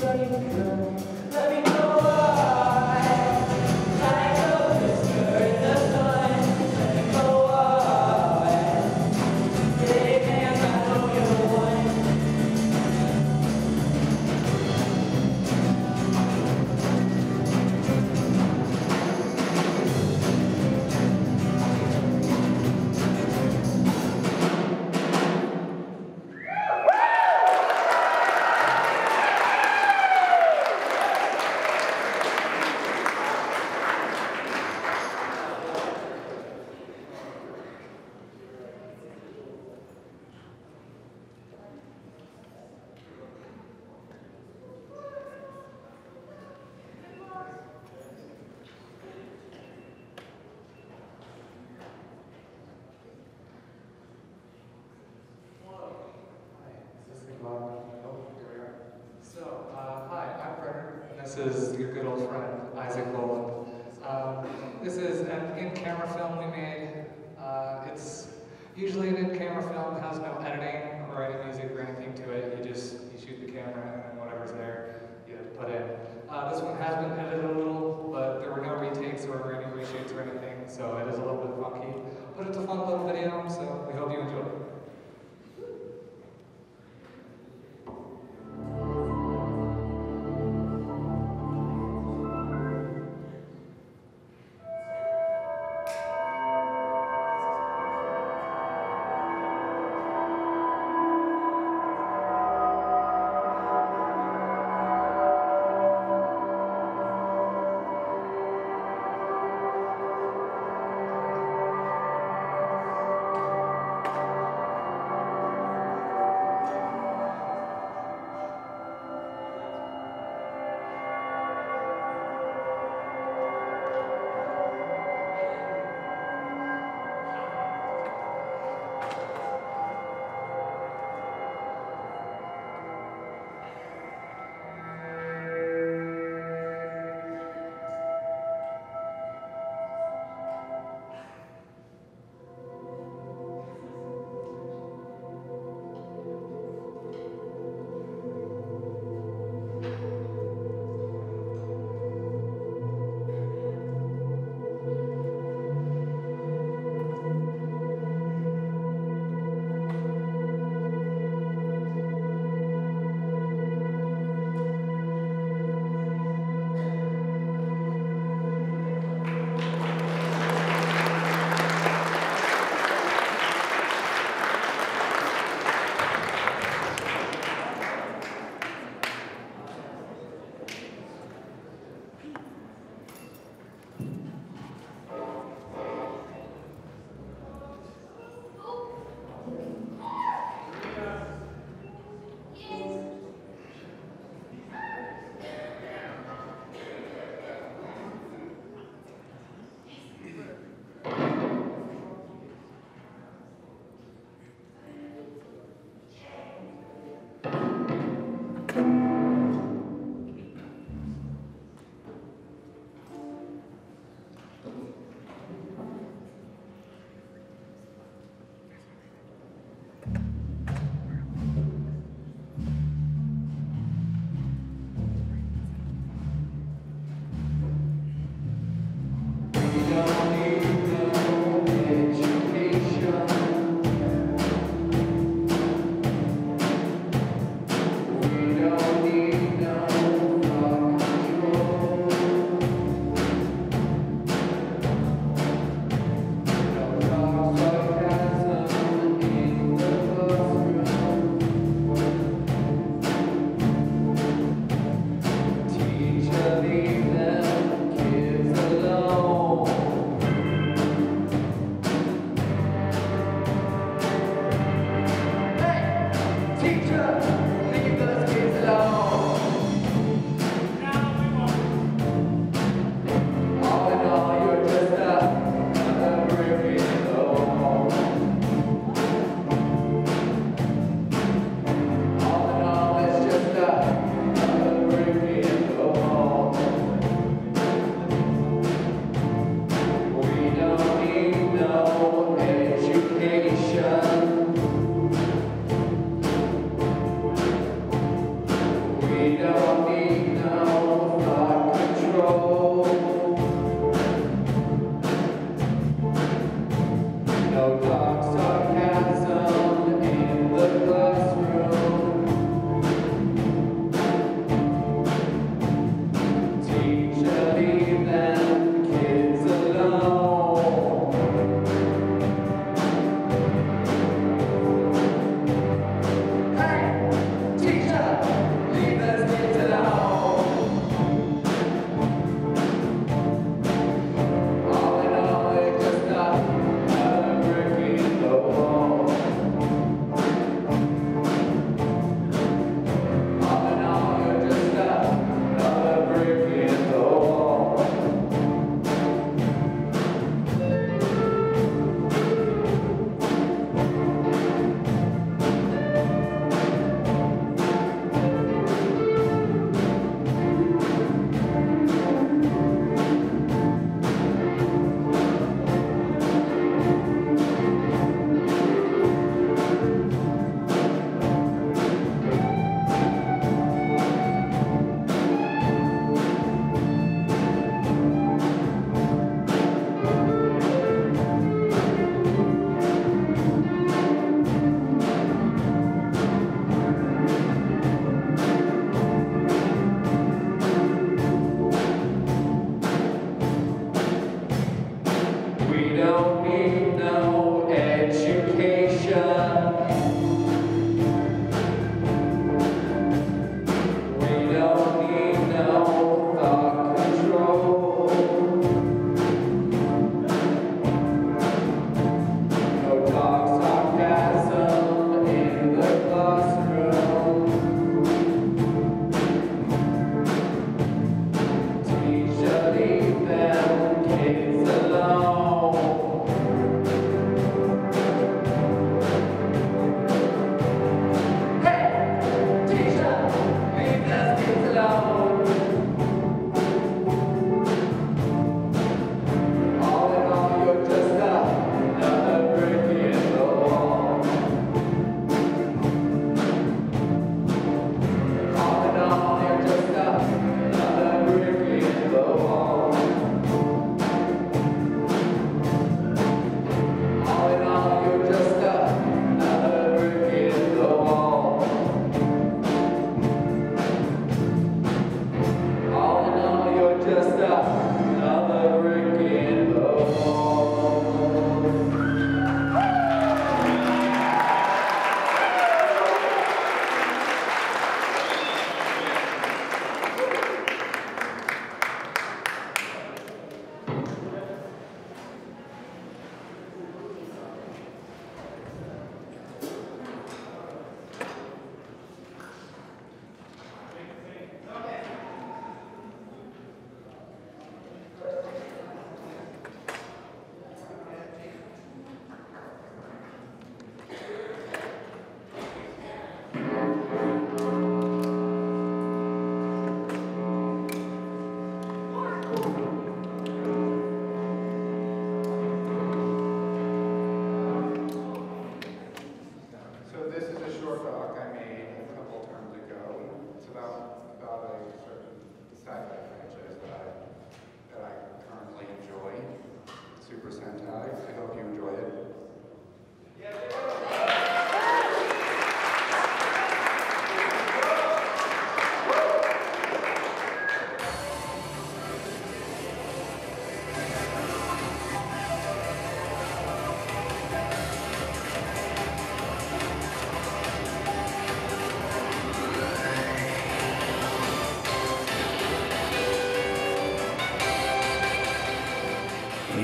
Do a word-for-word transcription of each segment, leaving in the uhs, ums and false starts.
This is your good old friend, Isaac Boland. Um, this is an in-camera film we made. Uh, it's usually an in-camera film, has no editing or any music or anything to it. You just you shoot the camera and then whatever's there you put in. Uh, this one has been edited a little, but there were no retakes or any reshoots or anything, so it is a little bit funky. But it's a fun little video, so we hope you enjoy it.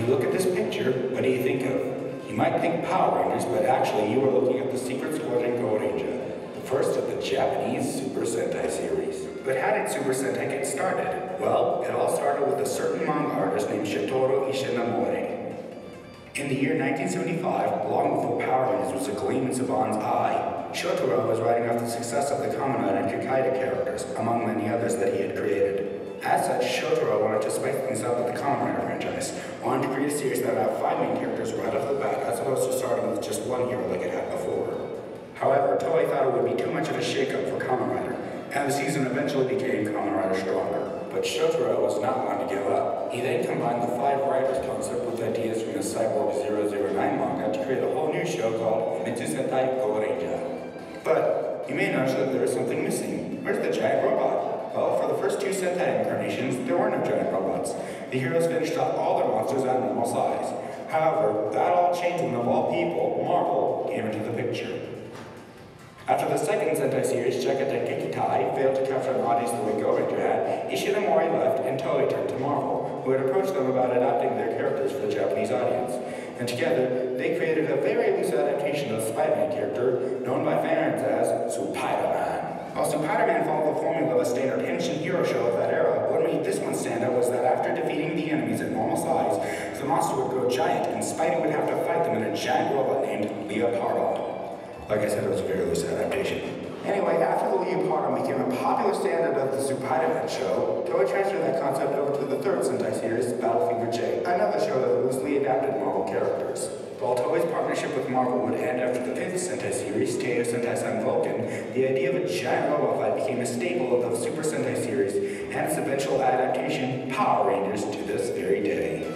you look at this picture, what do you think of? You might think Power Rangers, but actually you are looking at the Secret Squadron Goranger, the first of the Japanese Super Sentai series. But how did Super Sentai get started? Well, it all started with a certain manga artist named Shotaro Ishinomori. In the year nineteen seventy-five, long before Power Rangers was a gleam in Saban's eye, Shotaro was writing off the success of the Kamen Rider and Kikaida characters, among many others that he had created. As such, Shotaro wanted to spice things up with the Kamen Rider franchise, wanted to create a series that would have five main characters right off the bat, as opposed to starting with just one hero like it had before. However, Toei thought it would be too much of a shake-up for Kamen Rider, and the season eventually became Kamen Rider Stronger. But Shotaro was not one to give up. He then combined the Five Riders concept with ideas from the Cyborg zero zero nine manga to create a whole new show called Famitsu Sentai Goranger. But you may notice that there is something missing. Where's the giant robot? Well, for the first two Sentai incarnations, there were no giant robots. The heroes finished off all their monsters at normal size. However, that all changed when, of all people, Marvel came into the picture. After the second Sentai series, Jekata Gekitai, failed to capture an audience the way Goranger had, Ishinomori left and Toei turned to Marvel, who had approached them about adapting their characters for the Japanese audience. And together, they created a very loose adaptation of the Spider-Man character, known by fans as Spider-Man. While Spider-Man followed the formula of a standard Henshin hero show of that era, what made this one stand out was that after defeating the enemies at normal size, the monster would grow giant and Spidey would have to fight them in a giant robot named Leopardo. Like I said, it was a very loose adaptation. Anyway, after the Leopardo became a popular standard of the Spider-Man show, Toei transferred that concept over to the third Sentai series, Battle Fever J, another show that loosely adapted Marvel characters. While Toei's partnership with Marvel would end after the fifth Sentai series, Teo Sentai Sun Vulcan, the idea of a giant robot fight became a staple of the Super Sentai series and its eventual adaptation, Power Rangers, to this very day.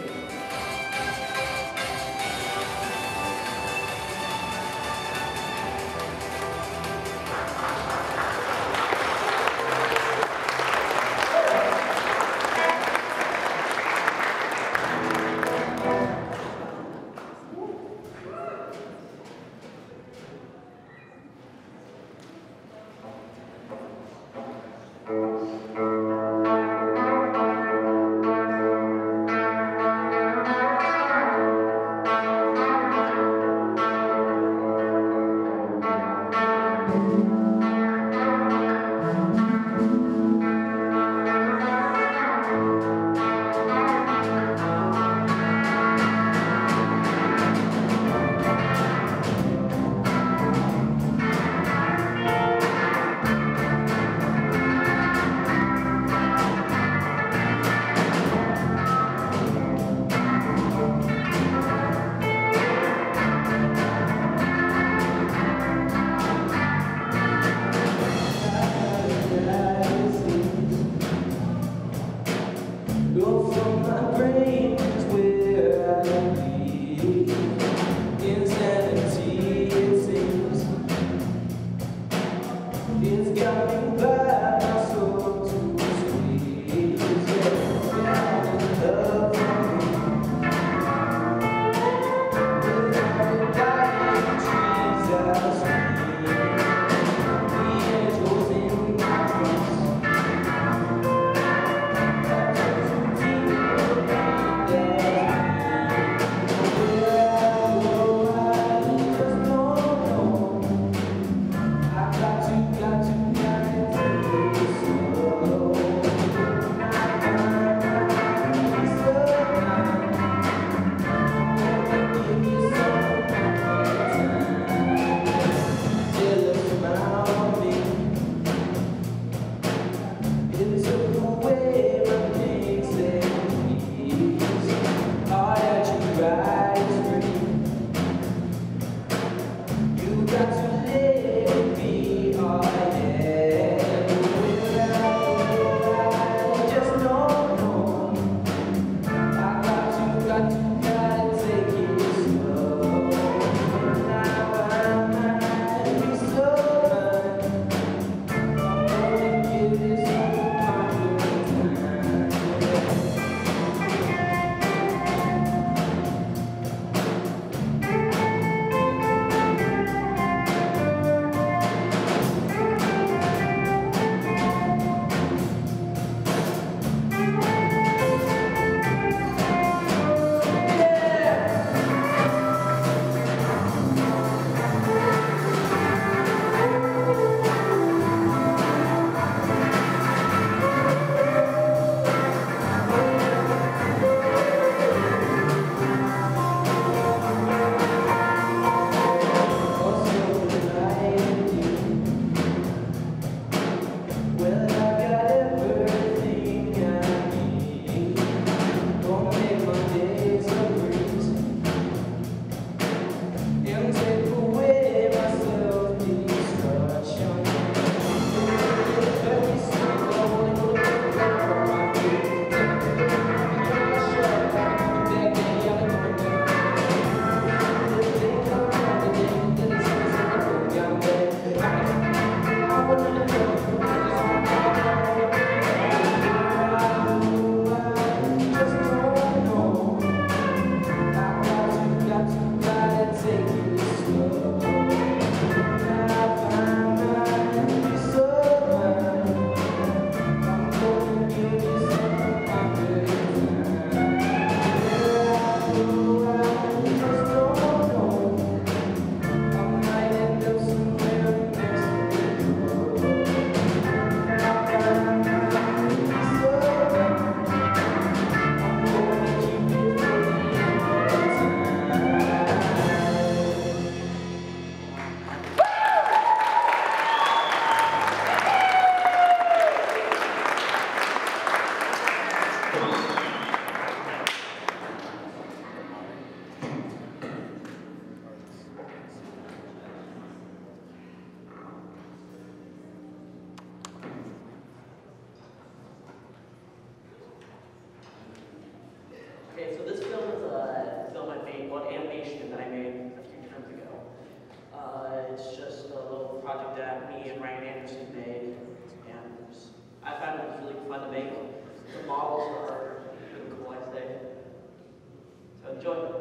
models are really cool, I say. So enjoy.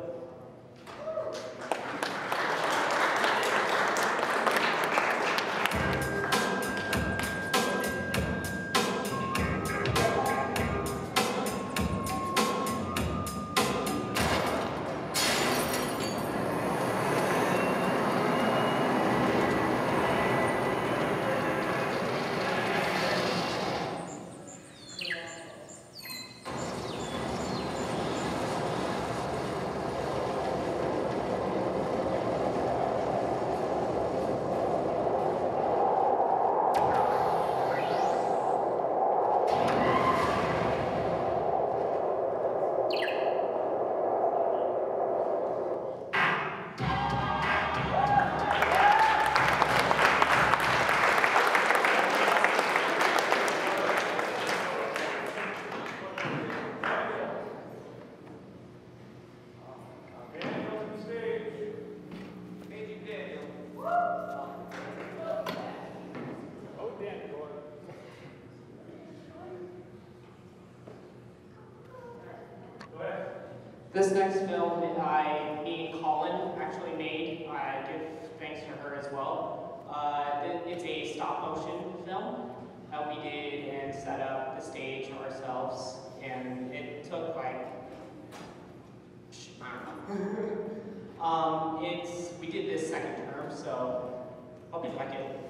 This next film, I, me and Colin actually made. I give thanks to her as well. Uh, it's a stop motion film that we did and set up the stage ourselves, and it took like, I don't know. um, it's, we did this second term, so hope you like it.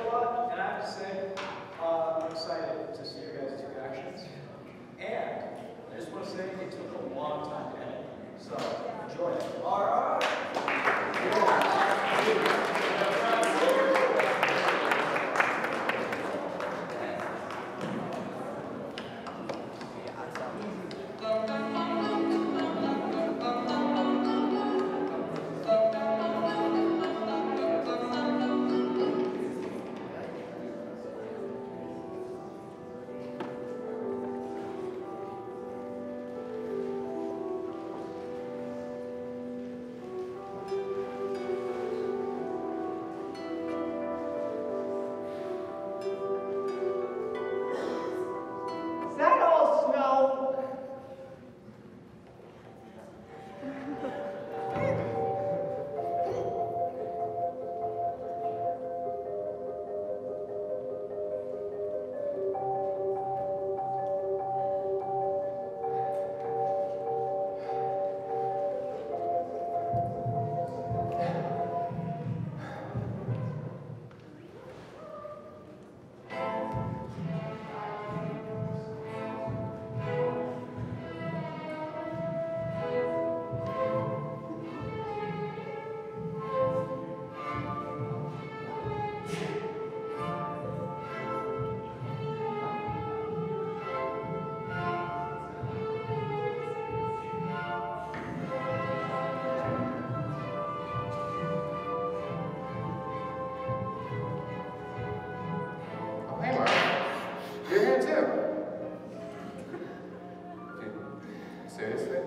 a lot, and I have to say, uh, I'm excited to see your guys' reactions. And I just want to say it took a long time to edit, so enjoy it. All right. Is that all snow? Oh, hey, Mark. You're here too. Dude, seriously?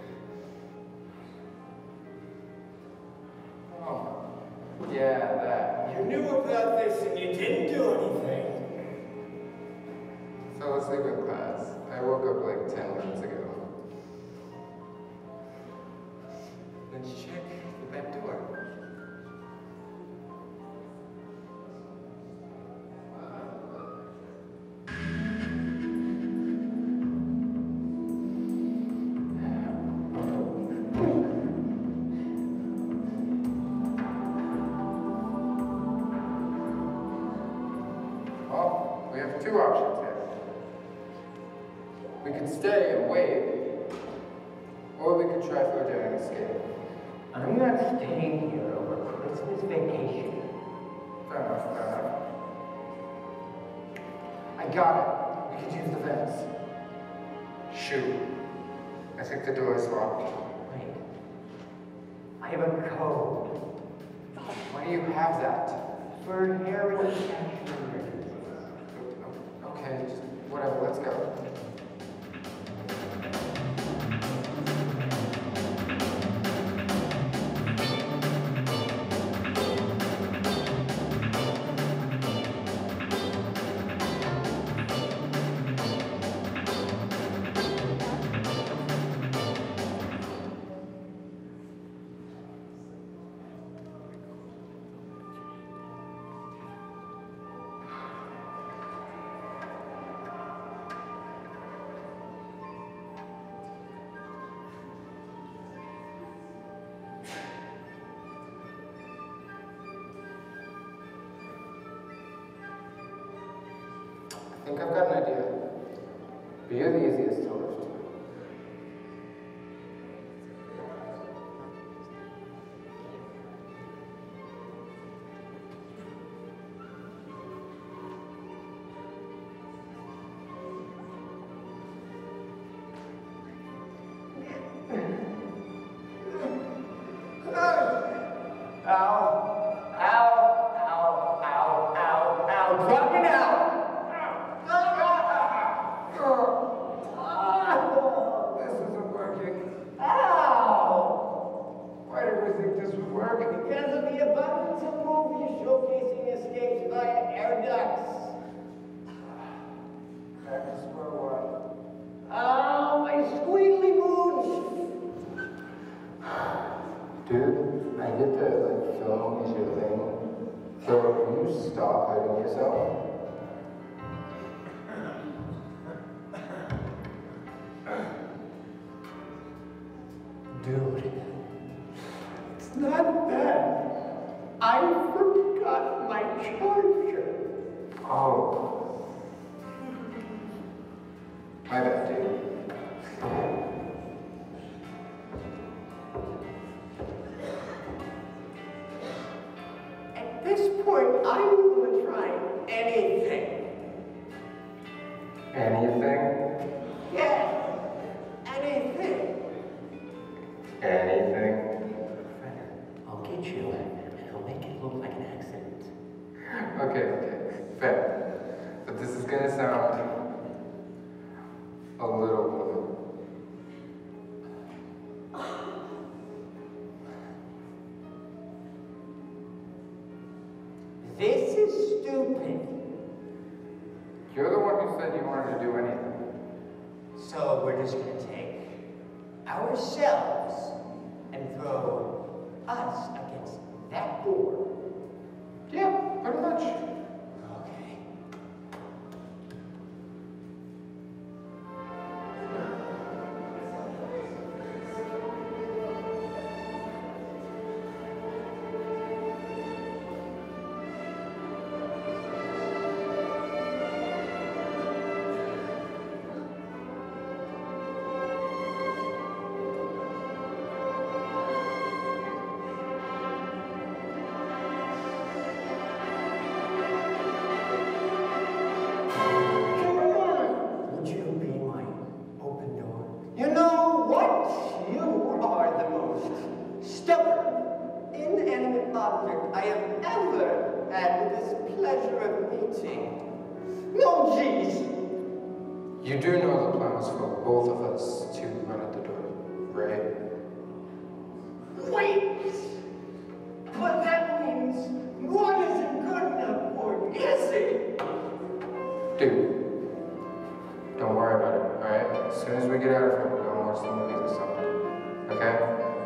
Oh, yeah, that. You knew about this and you didn't do anything. Fell asleep in class. I woke up like ten minutes ago. Let's check the back door. Well, we have two options here. We could stay and wait, or we could try for a daring escape. I'm not staying here over Christmas vacation. Fair enough, fair enough. I got it. We could use the vents. Shoot. I think the door is locked. Wait. I have a code Why do you have that? for Harry Ashford. Okay, just whatever, let's go. I think I've got an idea. But you're the easiest to lift. Ow. Ow. Ow. Ow. Ow. Ow. Drop it out. This isn't working. Ow! Why did we think this would work? Because of the abundance of movies showcasing escapes via air ducts. Back to square one. Oh, my squealy moons! Dude, I get that like film is your thing. So can you stop hiding yourself? Dude, it's not bad. I forgot my charger. Oh. My bad, dude. At this point, I'm going to try anything. Anything? Yeah, anything. Anything? I'll get you, and I'll make it look like an accident. Okay, okay, fair. But this is gonna sound a little blue. This is stupid. You're the one who said you wanted to do anything. So we're just going to take ourselves and throw us against that board. Yeah, pretty much. Okay. Would you be my open door? You know what? You are the most stubborn, inanimate object I have ever had this pleasure of meeting. No, geez. You do know the plan was for both of us to run at the door, right? Wait! But that means one isn't good enough for it, is it? Dude, don't worry about it, alright? As soon as we get out of here, we'll go and watch the movies or something. Okay?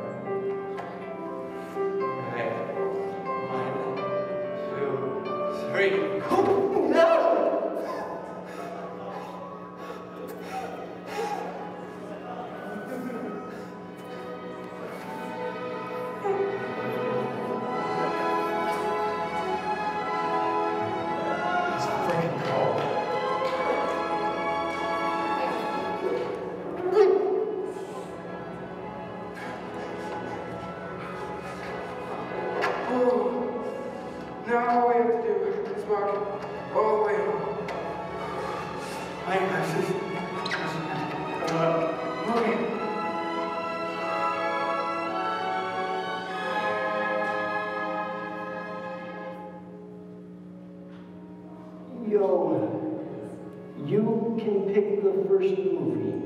Okay. One, two, three. Oh, no! It's freaking cold. Oh, now all we have to do is walk all the way home. My glasses. Uh, okay. Yo, you can pick the first movie.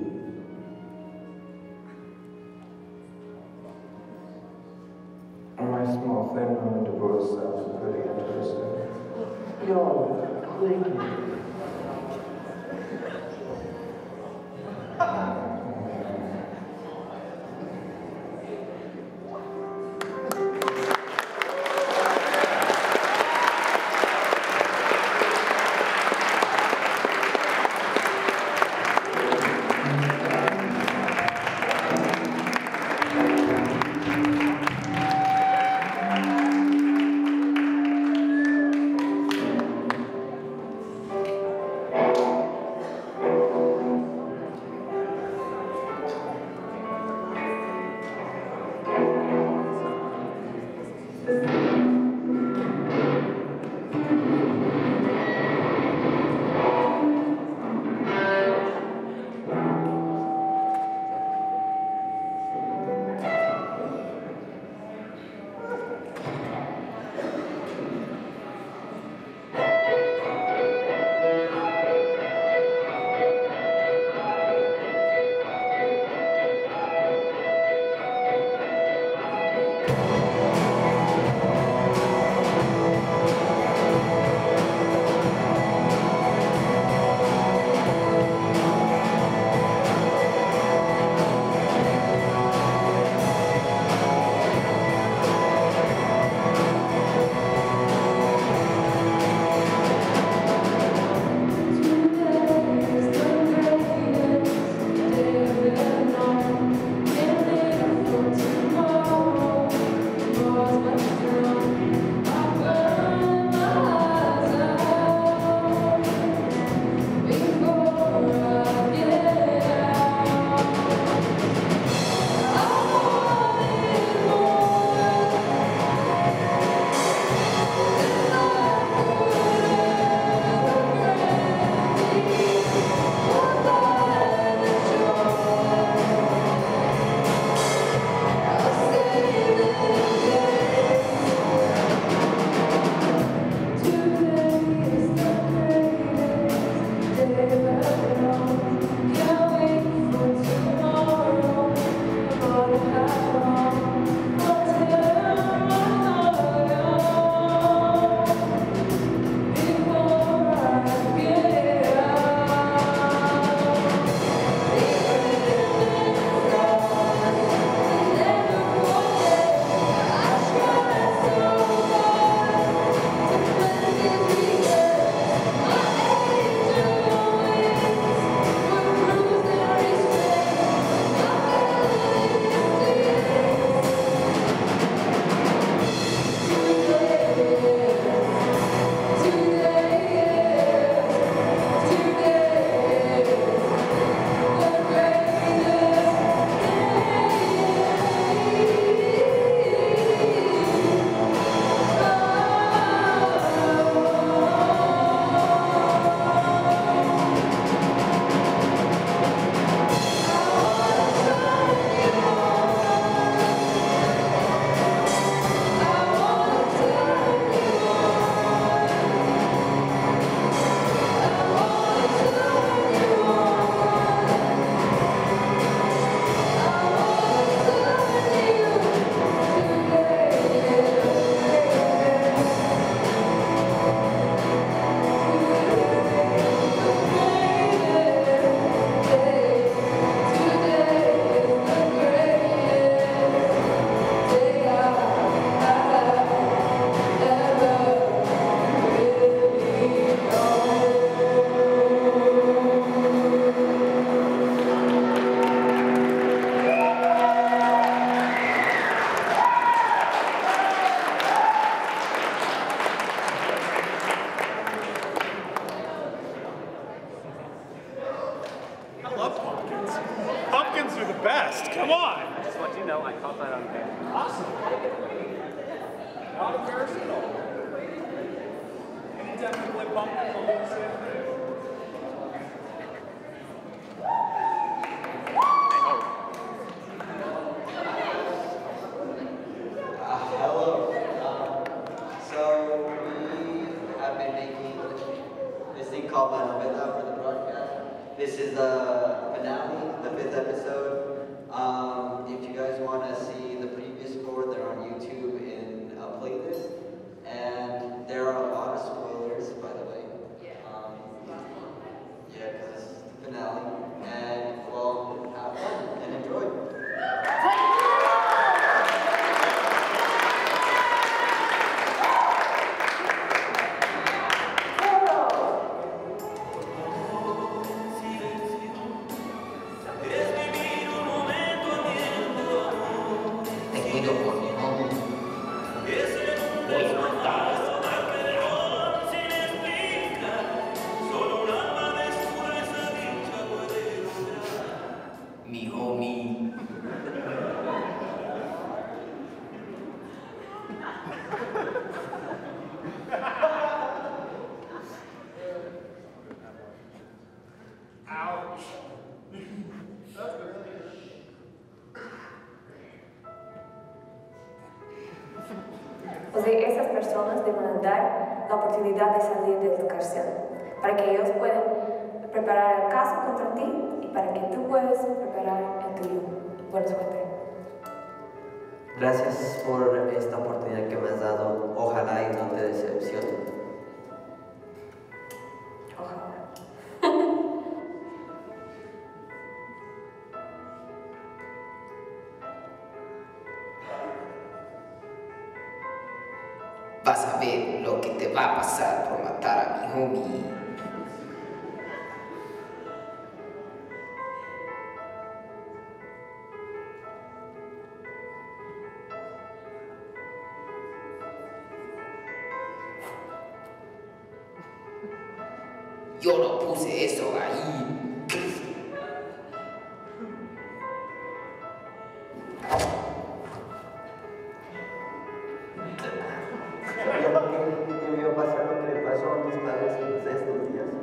My small thin moment divorce sounds pretty interesting. Yo, click. definitely bumped the balloons in. Uh, hello. Um, so we have been making this thing called La Novela for the broadcast. This is the finale, the fifth episode. Um, if you guys want to see the previous four, they're on YouTube in a playlist. And there are a lot of spoilers, by the way. Um, yeah, because this is the finale. And well, have fun and enjoy. Te cuido por mi homie. Voy a matar. Mi homie. Ouch. That's really good. O sea, esas personas deben dar la oportunidad de salir de la cárcel para que ellos puedan preparar el caso contra ti y para que tú puedas preparar el tuyo. Buena suerte. Gracias por esta oportunidad que me has dado. Ojalá y no te decepcione. Ojalá. Vas a ver lo que te va a pasar por matar a mi homie. Yo no puse eso ahí. ¿Sabía lo que debió pasar lo que le pasó a mis padres estos días?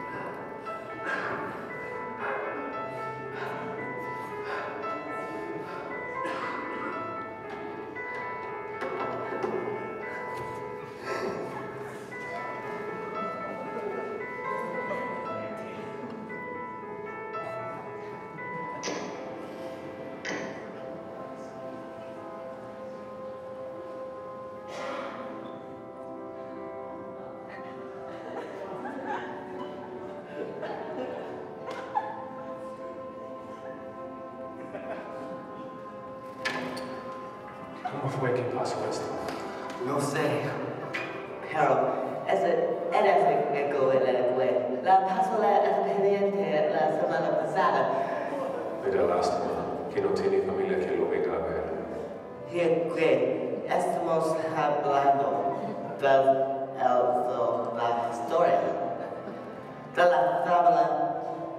¿Cómo fue que pasó esto? No sé, pero ese era ese eco de la escuela. La pasó la expediente la semana pasada. Me da lástima que no tiene familia que lo venga a ver. Y que estamos hablando del, el, de la historia, de la fábula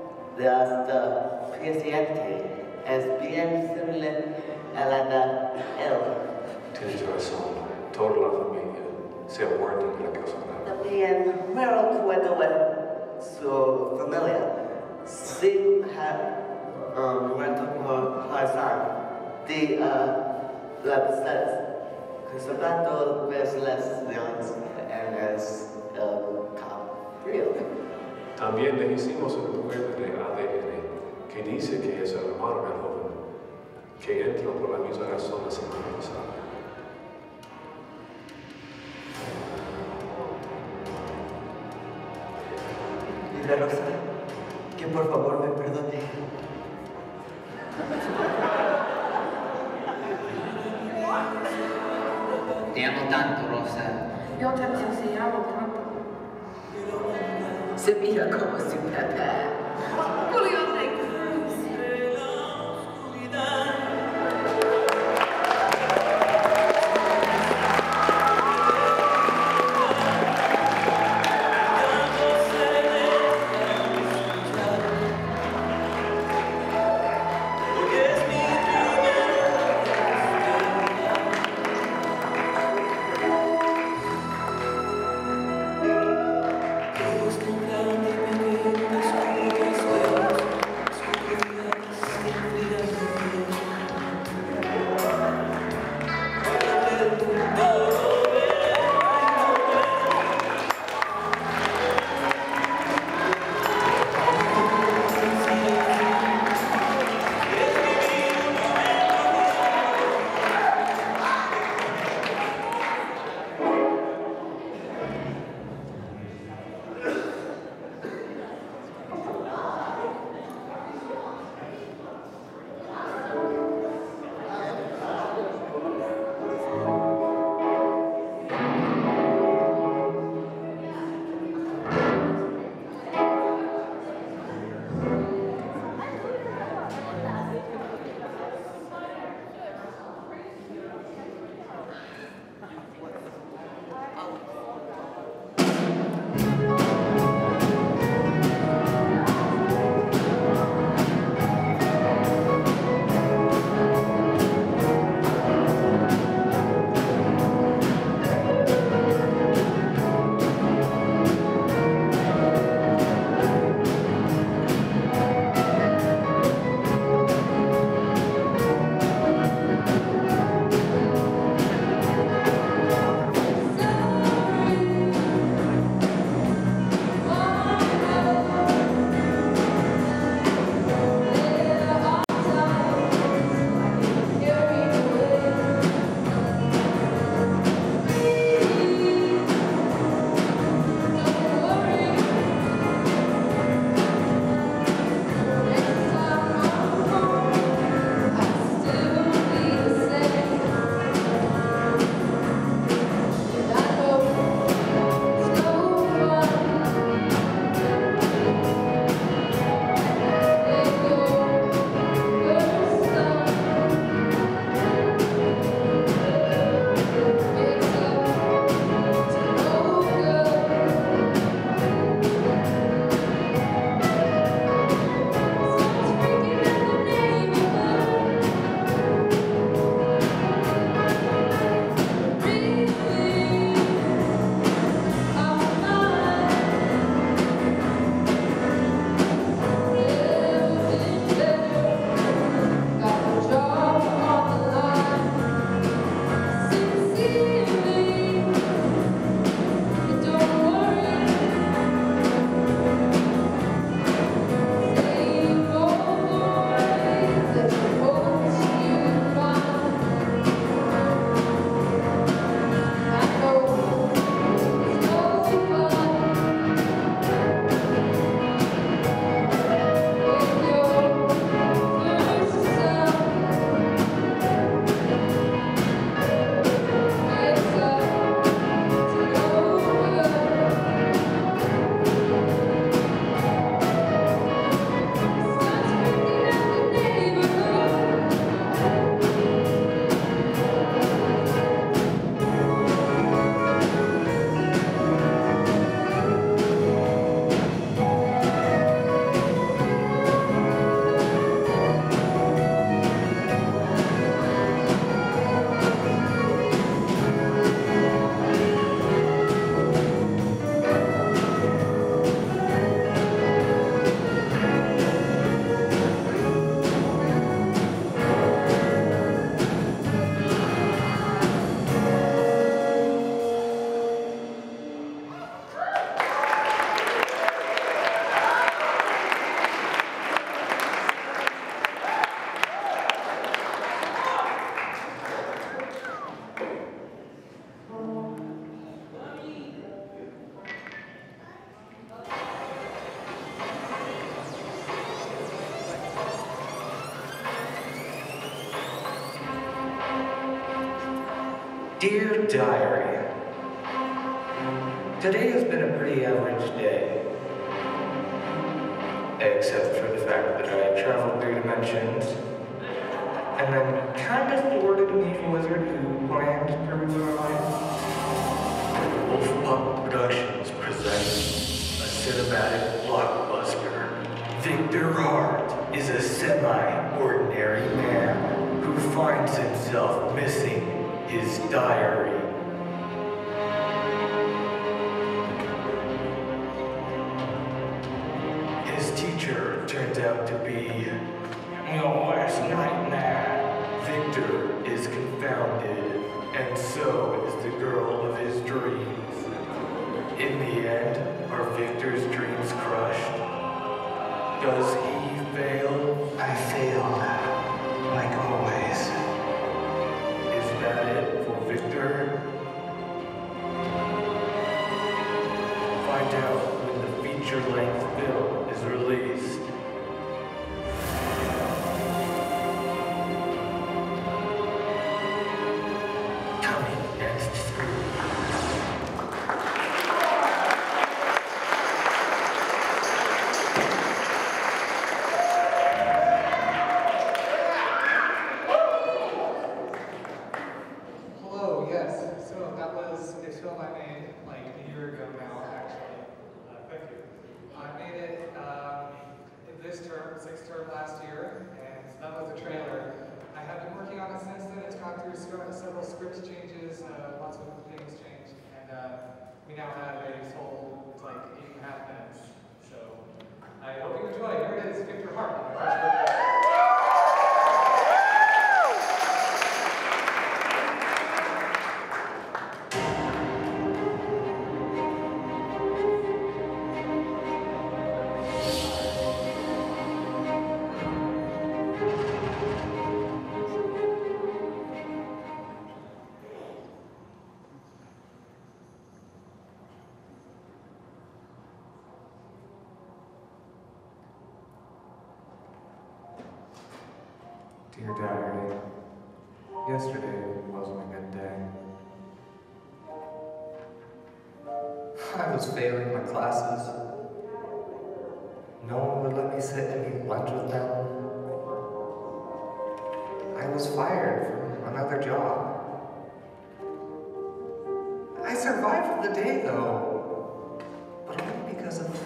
del presidente. Es bien similar a la de él. Tienes razón, toda la familia se ha muerto en la casa grande. También me recuerdo de su familia. Sí, ha um, muerto por Hassan de uh, la peste, conservando las lesiones en el cabello. También le hicimos una prueba de A D N que dice que es el hermano del joven, que entró por la misma razón la semana pasada. Dile a Rosa que por favor me perdone. Te amo tanto, Rosa. Yo te amo tanto. Se mira como su papá. Julián de Cruz. Dear Diary, today has been a pretty average day. Except for the fact that I traveled three dimensions, and then kind of thwarted an evil wizard who planned to ruin my life. Wolfpup Productions presents a cinematic blockbuster. Victor Hart is a semi-ordinary man who finds himself missing his diary. His teacher turns out to be your worst nightmare. Victor is confounded, and so is the girl of his dreams. In the end, are Victor's dreams crushed? Does he fail? I failed, like always. Is that it for Victor? Find out when the feature-length film is released. Coming next spring. Hello, yes. So that was a film I made like a year ago now, actually. Uh, thank you. I made it um, in this term, sixth term last year, and that was a trailer. I have been working on it since then. It's gone through sc- several script changes, uh, lots of things changed, and uh, we now have a full, it's like eight and a half minutes. So I hope you enjoy. Here it is, Victor Hart. my first work. Dear Diary, yesterday wasn't a good day. I was failing my classes. No one would let me sit and eat lunch with them. I was fired from another job. I survived the day though, but only because of her.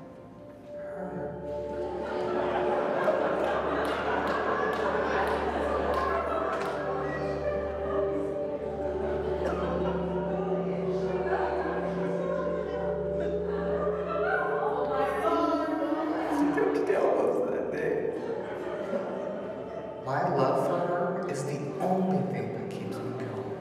My love for her is the only thing that keeps me going.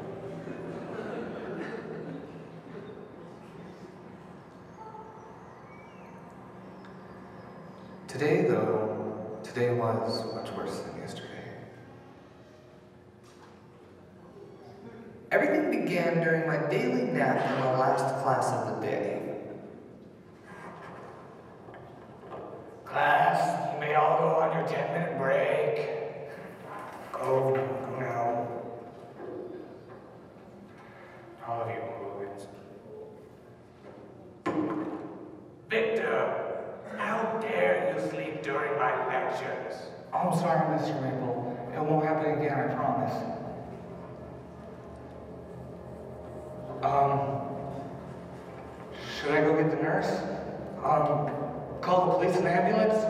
Today, though, today was much worse than yesterday. Everything began during my daily nap in the last class of the day. Class, you may all go on your ten-minute break. Oh, no. All of you moving. Victor, how dare you sleep during my lectures? Oh, I'm sorry, Mister Maple. It won't happen again, I promise. Um, should I go get the nurse? Um, call the police and the ambulance?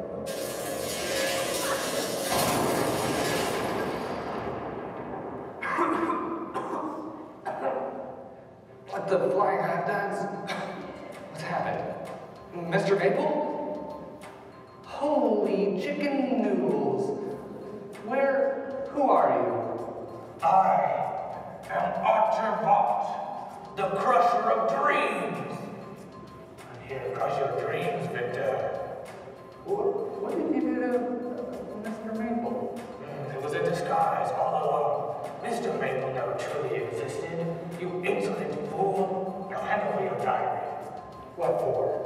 What the flying hot dogs? What's happened? Mister Maple? Holy chicken noodles. Where, who are you? I am Archer Vought, the crusher of dreams. I'm here to crush your dreams, Victor. What, what did you do to Mister Maple? Mm, it was a disguise all along. Mister Maple never truly existed. You insolent fool. Now hand over your diary. What for?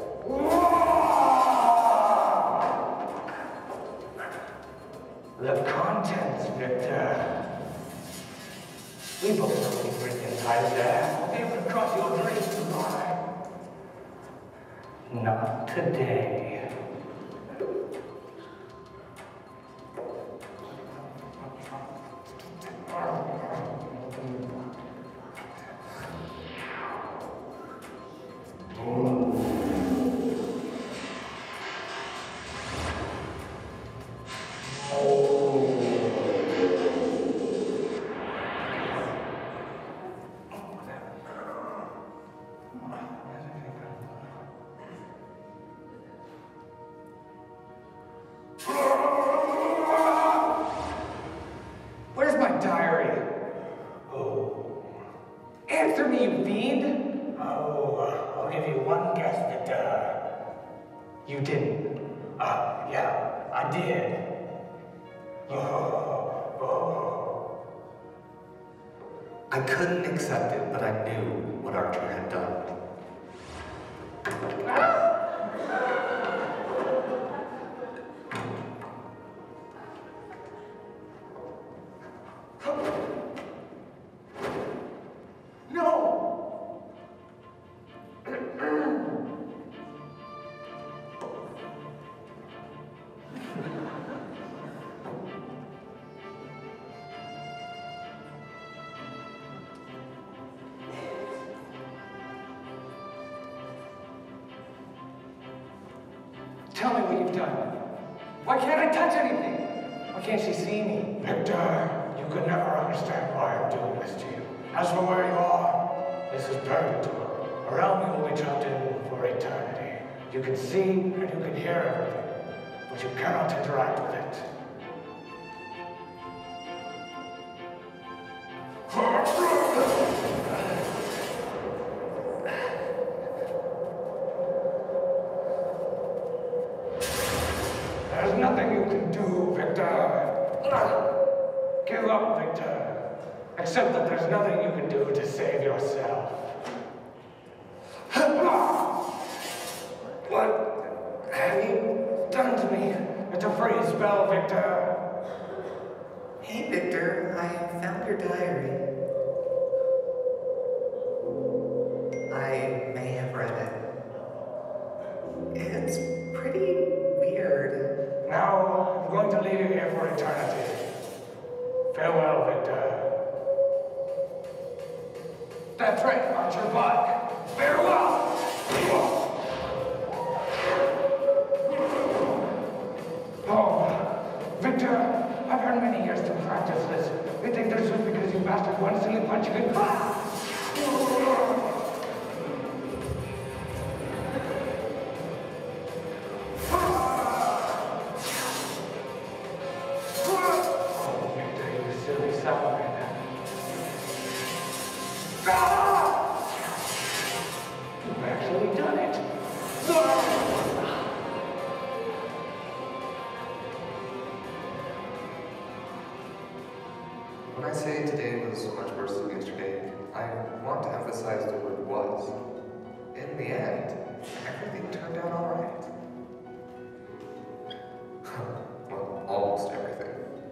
The contents, Victor. We both know we Besides that, I'll be able to cross your dreams tomorrow. Not today. Where's my diary? Oh. Answer me, you fiend! Oh, I'll give you one guess, Victor. You didn't. Uh, yeah, I did. Oh, oh. I couldn't accept it, but I knew what Archer had done. Tell me what you've done. Why can't I touch anything? Why can't she see me? Victor, you could never understand why I'm doing this to you. As for where you are, this is purgatory. A realm you will be trapped in for eternity. You can see and you can hear everything, but you cannot interact with it. There's nothing you can do, Victor. Give up, Victor. Accept that there's nothing you can do to save yourself. What have you done to me? It's a free spell, Victor. Hey, Victor, I found your diary. I may have read it. It's pretty weird. Now, I'm going to leave you here for eternity. Farewell, Victor. That's right, Archer Black. Farewell! Oh, Victor, I've had many years to practice this. You think there's just because you mastered one silly punch you can... Ah! Oh, Victor, you silly salamander. Ah! You've actually done it. When I say today was much worse than yesterday, I want to emphasize the word was. In the end, everything turned out all right. Well, almost everything.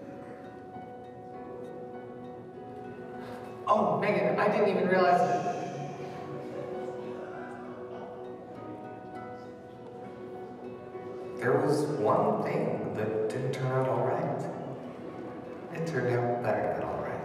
Oh, Megan, I didn't even realize it. There was one thing that didn't turn out all right. It turned out better than all right.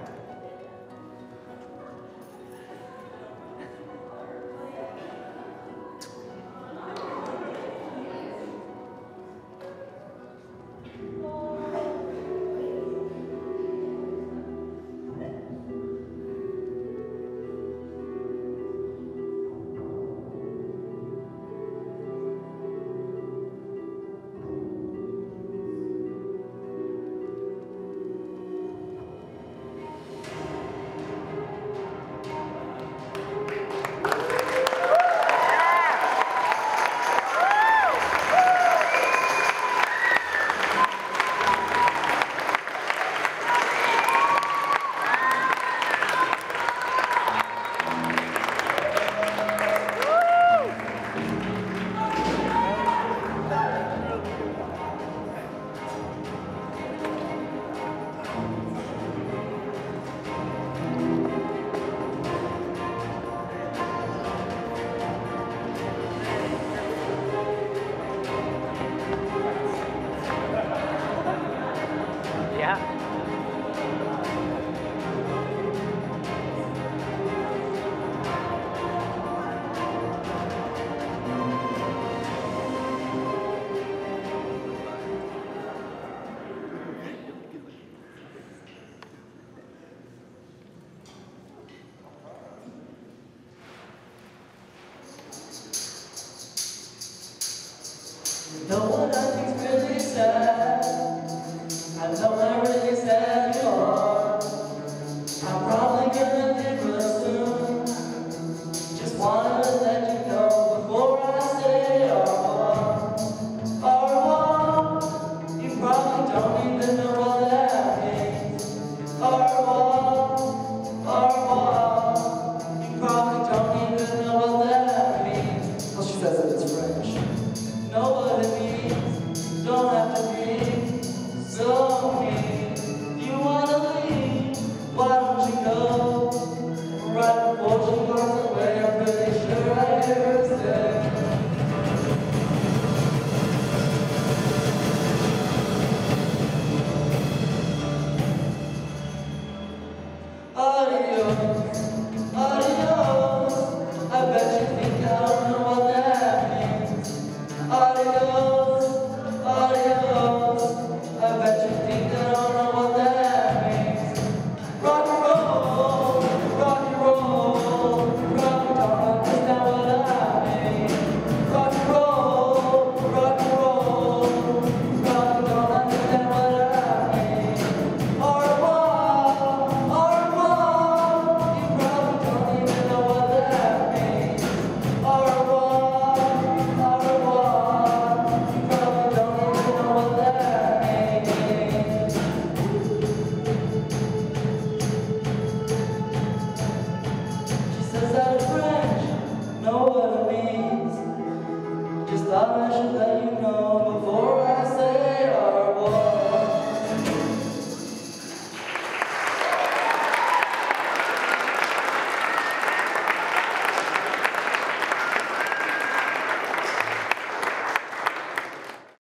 No one I think's really sad. I know